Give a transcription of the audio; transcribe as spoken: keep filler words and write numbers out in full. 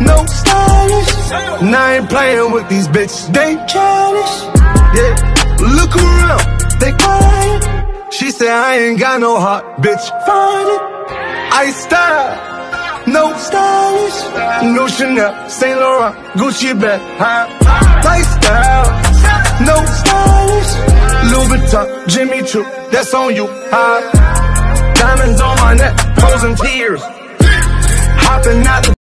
no stylish. Now I ain't playing with these bitches, they childish. Yeah, look around, they quiet. She said I ain't got no heart, bitch, find it. I style, no stylish. No Chanel, Saint Laurent, Gucci bag, high lifestyle, no stylish. Louis Vuitton, Jimmy Choo, that's on you, high diamonds on my neck, frozen tears, hopping out the